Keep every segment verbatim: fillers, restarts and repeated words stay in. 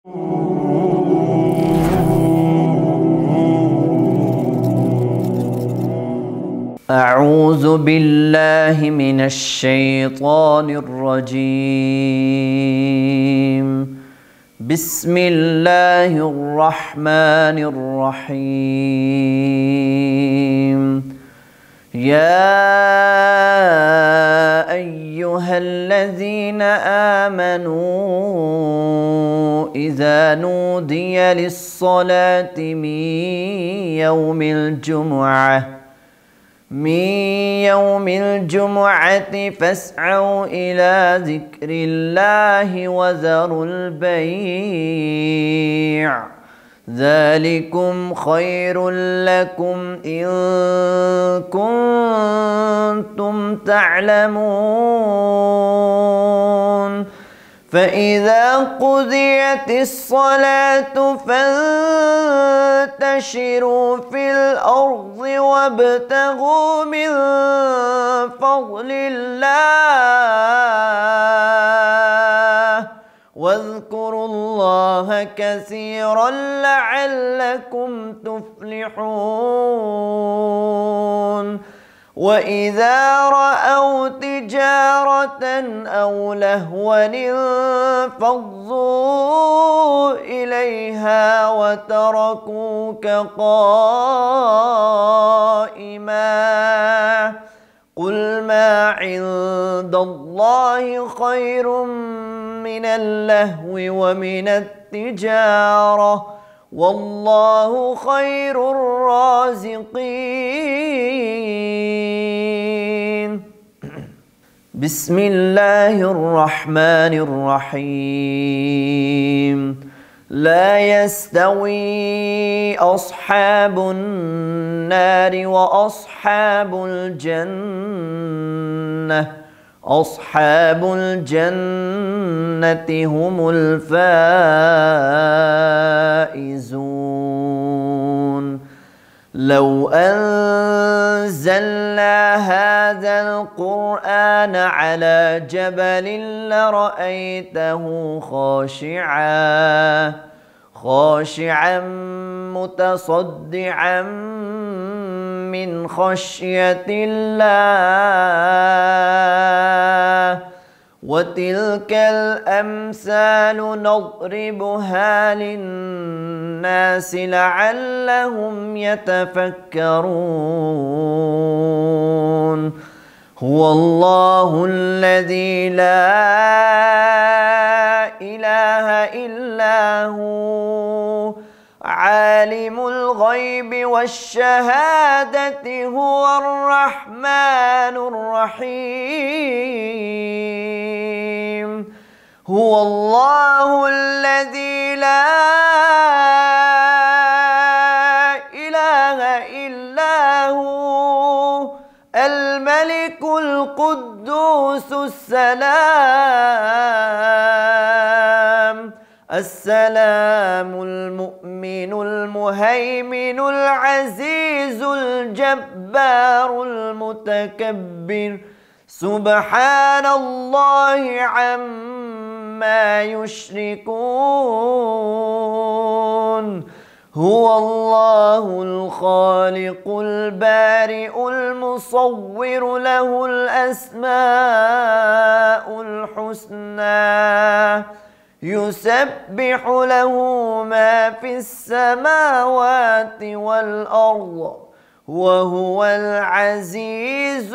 أعوذ بالله من الشيطان الرجيم. بسم الله الرحمن الرحيم. يا أيها الذين آمنوا إذا نودي للصلاة من يوم الجمعة من يوم الجمعة فاسعوا إلى ذكر الله وذروا البيع ذلكم خير لكم إن كنتم تعلمون. فإذا قضيت الصلاة فانتشروا في الأرض وابتغوا من فضل الله واذكروا الله كثيرا لعلكم تفلحون. وإذا رأوا تجارة أو لهوا انفضوا إليها وتركوك قائما قل ما عند الله خير من اللهو ومن التجارة والله خير الرازقين. بسم الله الرحمن الرحيم. لا يستوي أصحاب النار وأصحاب الجنة أصحاب الجنة هم الفائزون. لو أنزلنا هذا القرآن على جبل لرأيته خاشعا خاشعا متصدعا من خشية الله وتلك الأمثال نضربها للناس لعلهم يتفكرون. هو الله الذي لا إله إلا هو عالم الغيب والشهادة هو الرحمن الرحيم. هو الله الذي لا إله إلا هو الملك القدوس السلام السلام المؤمن المهيمن العزيز الجبار المتكبر سبحان الله عما يشركون. هو الله الخالق البارئ المصور له الأسماء الحسنى يسبح له ما في السماوات والأرض وهو العزيز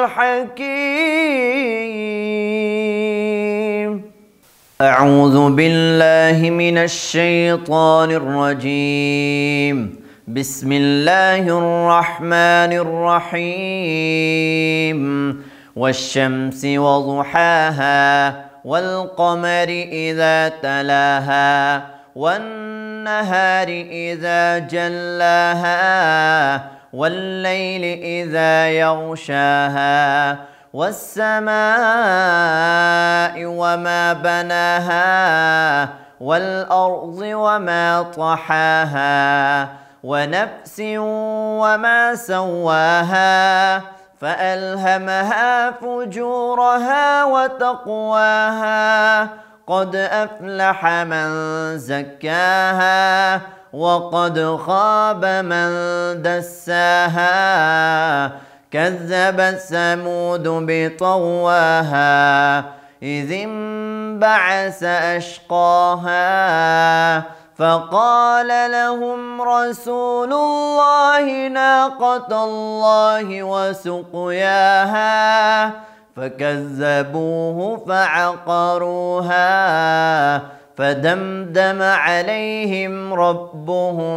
الحكيم. أعوذ بالله من الشيطان الرجيم. بسم الله الرحمن الرحيم. والشمس وضحاها والقمر إذا تلاها والنهار إذا جلاها والليل إذا يغشاها والسماء وما بناها والأرض وما طحاها ونفس وما سواها فألهمها فجورها وتقواها قد أفلح من زكاها وقد خاب من دساها كذبت ثمود بطغواها إذ انبعث أشقاها فقال لهم رسول الله ناقة الله وسقياها فكذبوه فعقروها فدمدم عليهم ربهم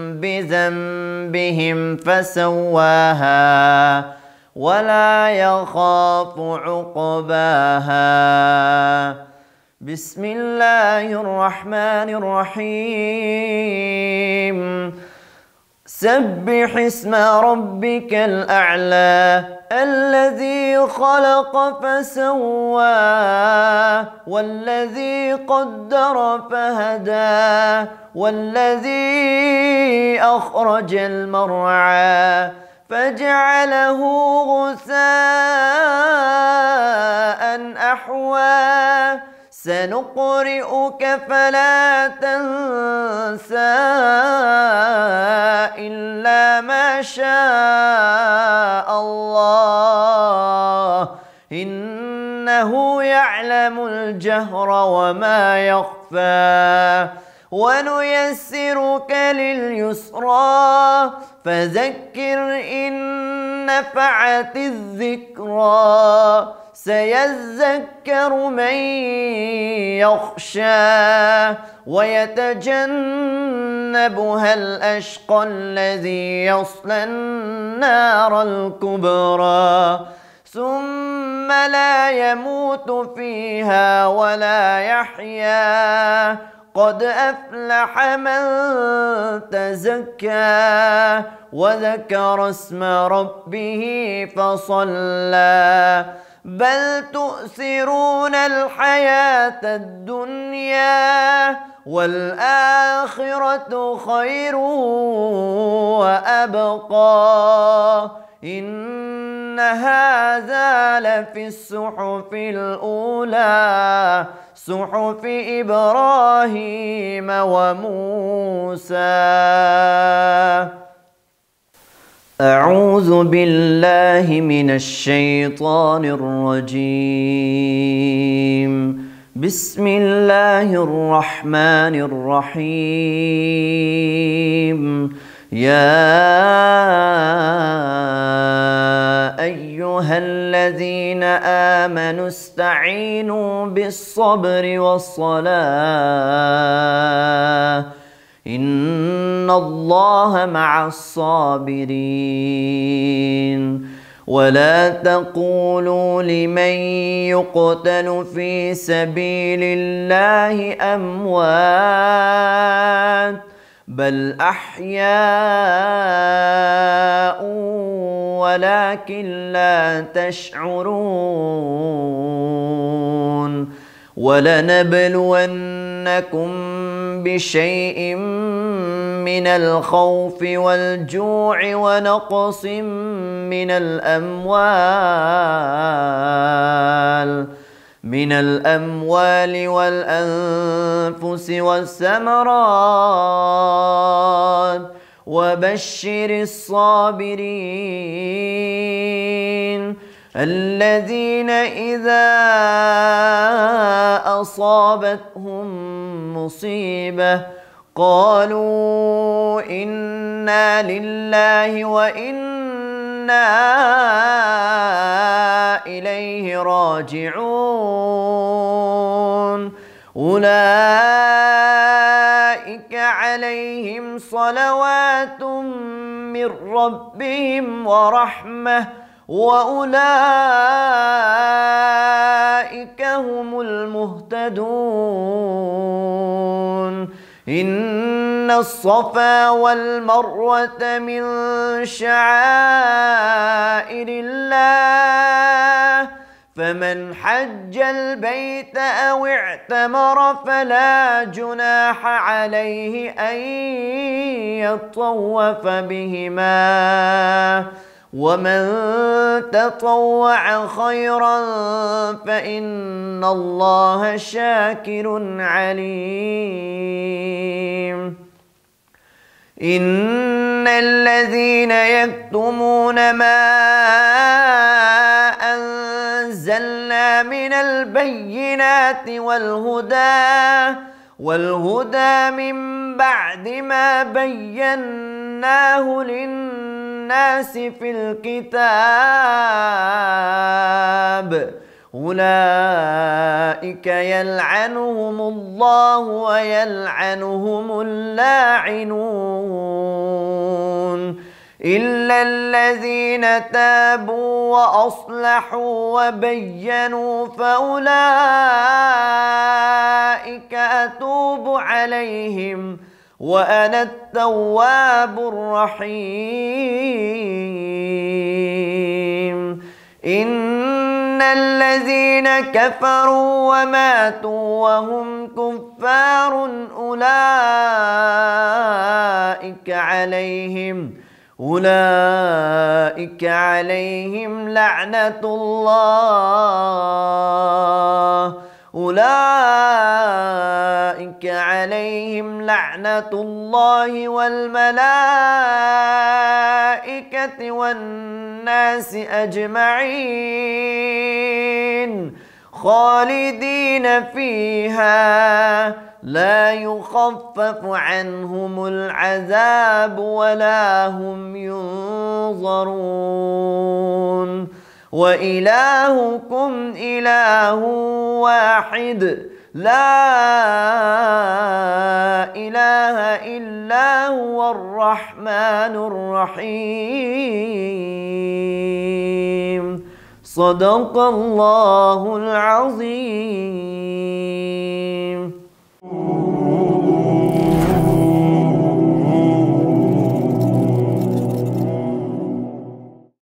بذنبهم فسواها ولا يخاف عقباها. بسم الله الرحمن الرحيم. سبح اسم ربك الأعلى الذي خلق فسوى والذي قدر فهدى والذي أخرج المرعى فجعله غثاء أحوى سنقرئك فلا تنسى إلا ما شاء الله إنه يعلم الجهر وما يخفى ونيسرك لليسرى فذكر إن نفعت الذكرى سيذكر من يخشى ويتجنبها الأشقى الذي يصلى النار الكبرى ثم لا يموت فيها ولا يحيا قد أفلح من تزكى وذكر اسم ربه فصلى بل تؤثرون الحياة الدنيا والآخرة خير وأبقى إن هذا لفي الصحف الأولى صحف إبراهيم وموسى. أعوذ بالله من الشيطان الرجيم. بسم الله الرحمن الرحيم. يا أيها الذين آمنوا استعينوا بالصبر والصلاة إن الله مع الصابرين ولا تقولوا لمن يقتل في سبيل الله أموات بل أحياء ولكن لا تشعرون ولنبلونكم بشيء من الخوف والجوع ونقص من الأموال من الأموال والأنفس والثمرات وبشر الصابرين الذين إذا أصابتهم مصيبة قالوا إنا لله وإنا إليه راجعون أولئك عليهم صلوات من ربهم ورحمة وأولئك هم المهتدون إن الصفا والمروة من شعائر الله فمن حج البيت أو اعتمر فلا جناح عليه أن يطوف بهما ومن تطوع خيرا فإن الله شاكر عليم. إن الذين يكتمون ما أنزلنا من البينات والهدى والهدى من بعد ما بيناه للناس في الكتاب أولئك يلعنهم الله ويلعنهم اللاعنون إلا الذين تابوا وأصلحوا وبينوا فأولئك أتوب عليهم وأنا التواب الرحيم. إن الذين كفروا وماتوا وهم كفار أولئك عليهم أولئك عليهم لعنة الله أولئك عليهم لعنة الله والملائكة والناس أجمعين خالدين فيها لا يخفف عنهم العذاب ولا هم ينظرون وإلهكم إله واحد لا إله إلا هو الرحمن الرحيم. صدق الله العظيم.